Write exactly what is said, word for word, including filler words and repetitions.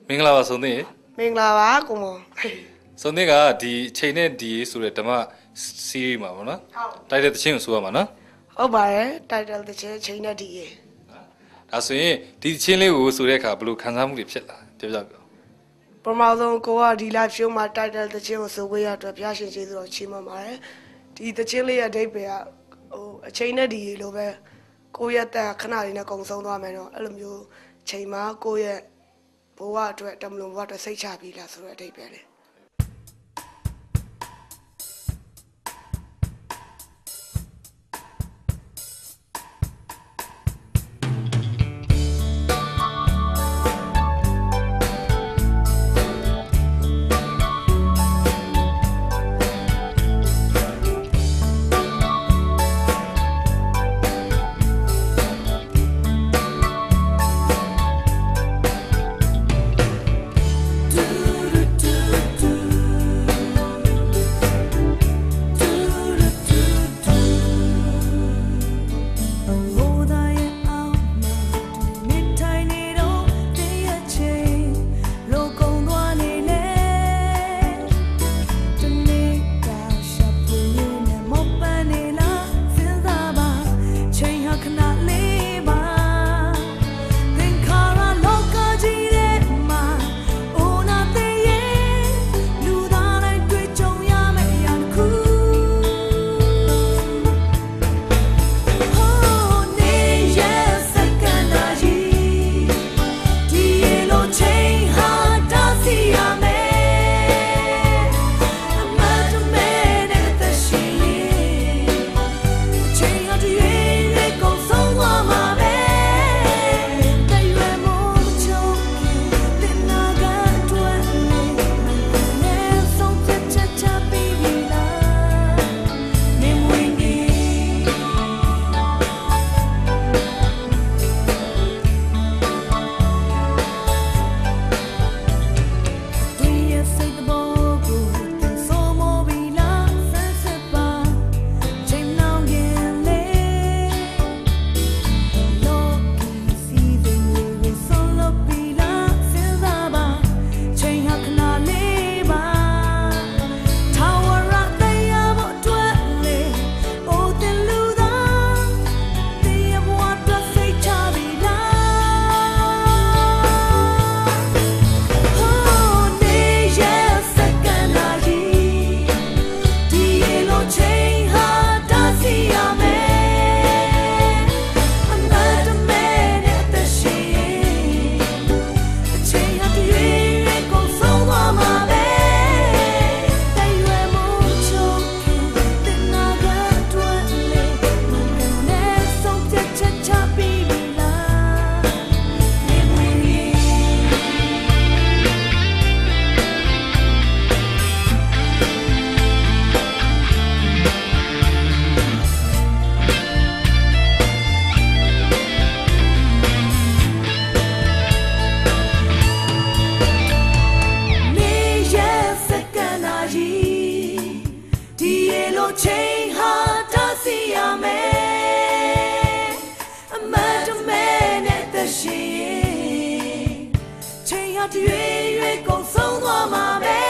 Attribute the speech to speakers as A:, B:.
A: မင်္ဂလာပါဆုံးသေး
B: မင်္ဂလာပါကိုမော
A: ဆုံးသေးကဒီချိန်နဲ့ဒီဆိုတဲ့ဓမ္မစီးရီးမှာပေါ့နော်တိုက်တဲ့တခြင်းကိုဆိုရမှာနော်
B: ဟုတ်ပါတယ်တိုက်တဲ့တခြင်းချိန်နဲ့ဒီရေ
A: ဒါဆိုရင်ဒီချင်းလေးကိုဆိုတဲ့အခါဘယ်လိုခံစားမှုတွေဖြစ်လာပြောပြပြော
B: ပထမဆုံးကိုကဒီ live show မှာတိုက်တဲ့တခြင်းကိုဆိုခွင့်ရအတွက်ဘုရားရှင်ကျေးဇူးတော်ချီးမွမ်းပါတယ်ဒီတခြင်းလေးရဲ့အဓိပ္ပာယ်ကဟိုအချိန်နဲ့ဒီရေလိုပဲကိုယ့်ရဲ့တက်ခဏလေးနဲ့ကုံဆုံးသွားမယ်တော့အဲ့လိုမျိုးချိန်မှာကိုယ့်ရဲ့ဘဝအတွက်တမလွန်ဘဝအတွက်စိတ်ချပြီးလားဆိုတဲ့အဓိပ္ပာယ်လေချိန်ဟာတားဆီးရမယ်အမတ်တမဲနဲ့တရှိချိန်ဟာတွေ့ရွေးကုန်ဆုံးသွားမှာပဲ